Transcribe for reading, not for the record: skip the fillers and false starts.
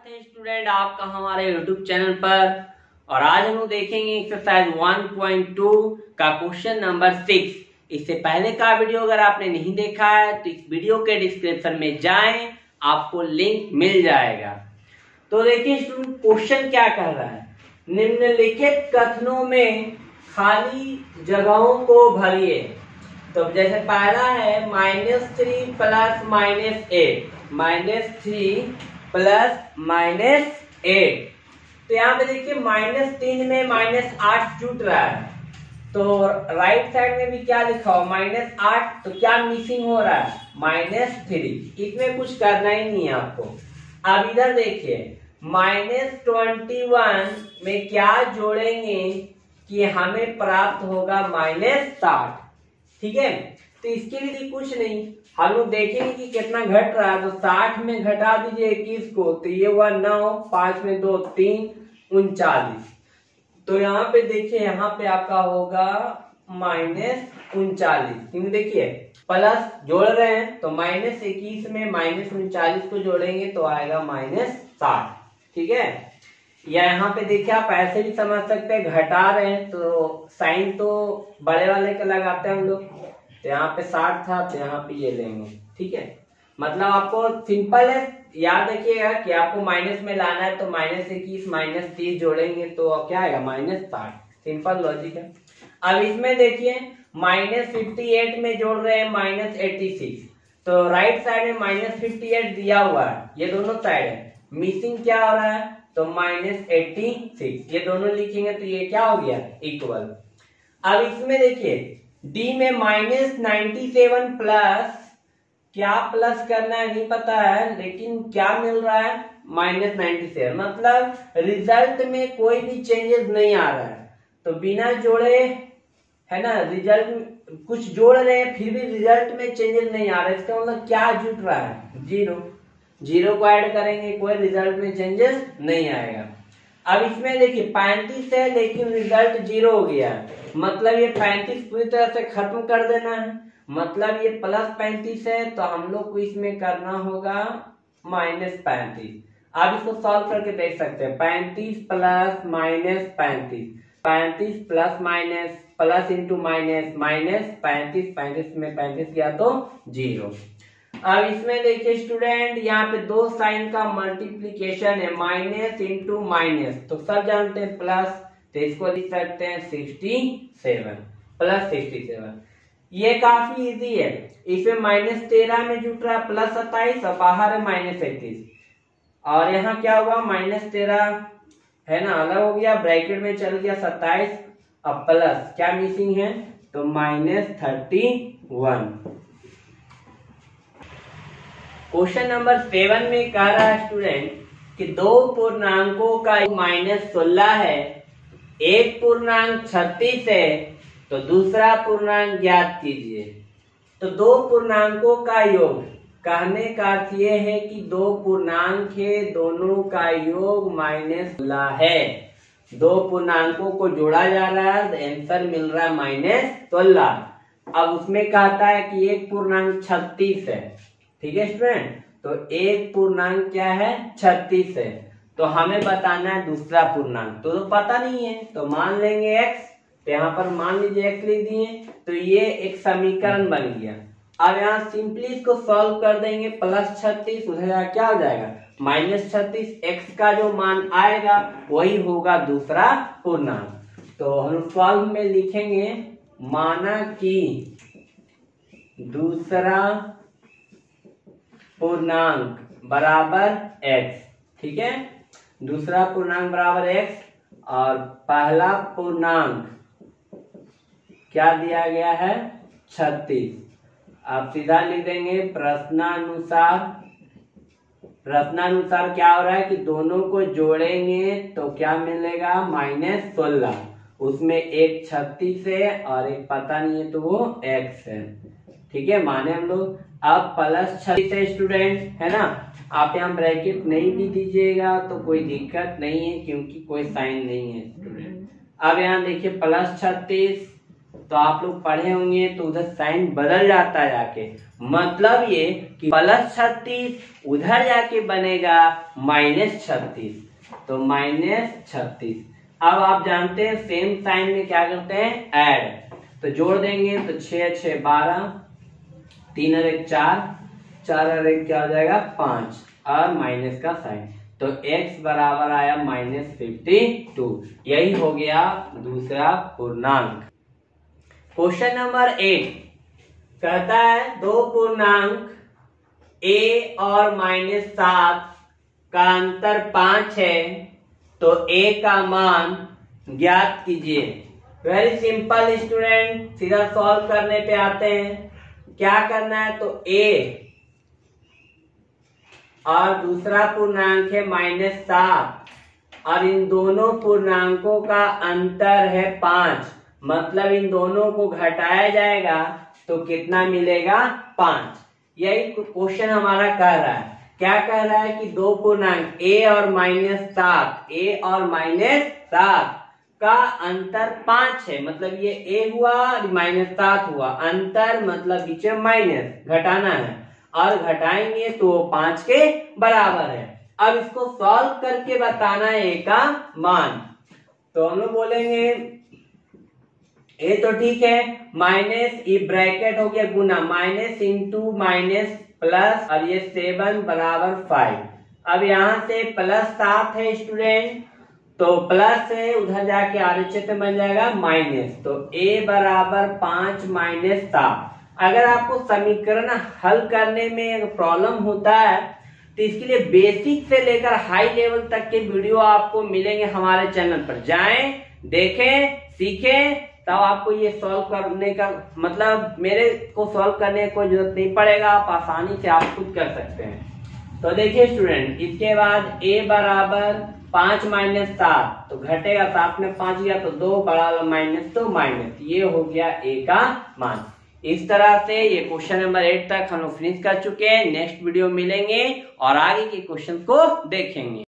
हैं स्टूडेंट आपका हमारे YouTube चैनल पर। और आज हम लोग देखेंगे एक्सरसाइज 1.2 का क्वेश्चन नंबर 6। इससे पहले का वीडियो अगर आपने नहीं देखा है तो इस वीडियो के डिस्क्रिप्शन में जाएं, आपको लिंक मिल जाएगा। तो देखिए स्टूडेंट क्वेश्चन क्या कर रहा है, निम्नलिखित कथनों में खाली जगहों को भरिए। तो जैसे पहला है -3 प्लस -8, -3 प्लस -8। तो यहाँ पे देखिए -3 में -8 जुट रहा है, तो राइट साइड में भी क्या लिखा हो -8, तो क्या मिसिंग हो रहा है -3। इसमें कुछ करना ही नहीं है आपको। अब इधर देखिए -21 में क्या जोड़ेंगे कि हमें प्राप्त होगा -60। ठीक है, तो इसके लिए कुछ नहीं, हम लोग देखेंगे कि कितना घट रहा है। तो 60 में घटा दीजिए 21 को, तो ये हुआ 9, 5 में 2 3, 39। तो यहाँ पे देखिए, यहाँ पे आपका होगा -39, क्योंकि देखिए प्लस जोड़ रहे हैं तो -21 में -39 को जोड़ेंगे तो आएगा -60। ठीक है, या यहाँ पे देखिए आप ऐसे भी समझ सकते हैं, घटा रहे हैं तो साइन तो बड़े वाले का लगाते हैं हम लोग। तो यहाँ पे 60 था तो यहाँ पे ये लेंगे। ठीक है, मतलब आपको सिंपल है, याद रखिएगा कि आपको माइनस में लाना है तो -21 -30 जोड़ेंगे तो क्या आएगा -60। सिंपल लॉजिक है। अब इसमें देखिए -58 में जोड़ रहे हैं -86, तो राइट साइड में -58 दिया हुआ है, ये दोनों साइड है, मिसिंग क्या हो रहा है तो -86, ये दोनों लिखेंगे तो ये क्या हो गया इक्वल। अब इसमें देखिए डी में -97 प्लस, क्या प्लस करना है नहीं पता है, लेकिन क्या मिल रहा है -97, मतलब रिजल्ट में कोई भी चेंजेस नहीं आ रहा है। तो बिना जोड़े है ना, रिजल्ट कुछ जोड़ रहे हैं फिर भी रिजल्ट में चेंजेस नहीं आ रहा है, इसका मतलब क्या जुट रहा है, जीरो को ऐड करेंगे, कोई रिजल्ट में चेंजेस नहीं आएगा। अब इसमें देखिए 35 है लेकिन रिजल्ट 0 हो गया, मतलब ये 35 पूरी तरह से खत्म कर देना है, मतलब ये +35 है तो हम लोग को इसमें करना होगा -35। आप इसको सॉल्व करके देख सकते हैं, 35 plus -35, 35 plus minus plus into minus -35, 35 में 35 गया तो 0। अब इसमें देखिए स्टूडेंट यहाँ पे दो साइन का मल्टीप्लीकेशन है, माइनस इंटू माइनस, तो सब जानते हैं प्लस, तो इसको लिख सकते हैं 67 प्लस 67। ये काफी इजी है, इसमें -13 में जुट रहा है +27 और बाहर है -31, और यहाँ क्या हुआ -13 है ना अलग हो गया, ब्रैकेट में चल गया 27, अब प्लस क्या मिसिंग है तो -31। क्वेश्चन नंबर 7 में कह रहा है स्टूडेंट कि दो पूर्णांकों का -16 है, एक पूर्णांक 36 है, तो दूसरा पूर्णांक ज्ञात कीजिए। तो दो पूर्णांकों का योग, कहने का अर्थ ये है कि दो पूर्णांक है, दोनों का योग -16 है, दो पूर्णांकों को जोड़ा जा रहा है, आंसर मिल रहा है -16। अब उसमें कहता है कि एक पूर्णांक 36 है। ठीक है स्टूडेंट, तो एक पूर्णांक क्या है 36 है, तो हमें बताना है दूसरा पूर्णांक, तो पता नहीं है तो मान लेंगे x, तो यहाँ पर मान लीजिए x लिख दिए, तो ये एक समीकरण बन गया। अब यहाँ सिंपली इसको सॉल्व कर देंगे, +36 उधर क्या हो जाएगा -36, x का जो मान आएगा वही होगा दूसरा पूर्णांक। तो हम सॉल्व में लिखेंगे, माना कि दूसरा पूर्णांक बराबर x। ठीक है, दूसरा पूर्णांक बराबर x और पहला पूर्णांक क्या दिया गया है 36। आप सीधा लिख देंगे प्रश्नानुसार क्या हो रहा है कि दोनों को जोड़ेंगे तो क्या मिलेगा -16, उसमें एक 36 है और एक पता नहीं है तो वो x है। ठीक है, माने हम लोग अब +36 है स्टूडेंट, है ना, आप यहाँ ब्रैकेट नहीं भी दीजिएगा तो कोई दिक्कत नहीं है क्योंकि कोई साइन नहीं है स्टूडेंट। अब यहाँ देखिए +36 तो आप लोग पढ़े होंगे तो उधर साइन बदल जाता है जाके, मतलब ये कि +36 उधर जाके बनेगा -36, तो -36। अब आप जानते हैं सेम साइन में क्या करते हैं, ऐड, तो जोड़ देंगे तो 6 6 12, 3 और 1 4, 4 और 1 क्या हो जाएगा 5, और माइनस का साइन, तो x बराबर आया -52। यही हो गया दूसरा पूर्णांक। क्वेश्चन नंबर 8 कहता है दो पूर्णांक a और -7 का अंतर 5 है, तो a का मान ज्ञात कीजिए। वेरी सिंपल स्टूडेंट, सीधा सॉल्व करने पे आते हैं। क्या करना है, तो a और दूसरा पूर्णांक है -7, और इन दोनों पूर्णांकों का अंतर है 5, मतलब इन दोनों को घटाया जाएगा तो कितना मिलेगा 5। यही क्वेश्चन हमारा कह रहा है। क्या कह रहा है कि दो पूर्णांक a और -7 का अंतर 5 है, मतलब ये a हुआ और -7 हुआ, अंतर मतलब बीच में माइनस घटाना है, और घटाएंगे तो 5 के बराबर है। अब इसको सॉल्व करके बताना है a का मान, तो हम लोग बोलेंगे a तो ठीक है, माइनस ई ब्रैकेट हो गया गुना, माइनस इंटू माइनस प्लस, और ये 7 बराबर 5। अब यहाँ से +7 है स्टूडेंट, तो प्लस है, उधर जाके RHS में बन जाएगा माइनस, तो a बराबर 5 -7। अगर आपको समीकरण हल करने में प्रॉब्लम होता है तो इसके लिए बेसिक से लेकर हाई लेवल तक के वीडियो आपको मिलेंगे हमारे चैनल पर। जाएं, देखें, सीखें, तब आपको ये सॉल्व करने का मतलब मेरे को सॉल्व करने की कोई जरूरत नहीं पड़ेगा, आप आसानी से आप खुद कर सकते हैं। तो देखिए स्टूडेंट, इसके बाद a बराबर 5 -7, तो घटेगा 7 में 5 गया तो 2 बड़ा माइनस, तो माइनस, ये हो गया a का मान। इस तरह से ये क्वेश्चन नंबर 8 तक हम लोग फिनिश कर चुके हैं। नेक्स्ट वीडियो मिलेंगे और आगे के क्वेश्चन को देखेंगे।